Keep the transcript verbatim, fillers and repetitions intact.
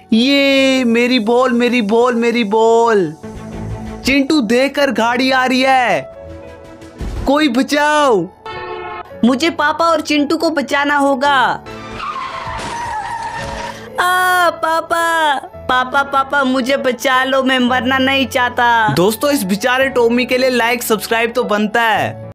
ये मेरी बॉल मेरी बॉल मेरी बॉल। चिंटू देखकर गाड़ी आ रही है, कोई बचाओ। मुझे पापा और चिंटू को बचाना होगा। आ, पापा पापा पापा मुझे बचा लो, मैं मरना नहीं चाहता। दोस्तों इस बेचारे टॉमी के लिए लाइक सब्सक्राइब तो बनता है।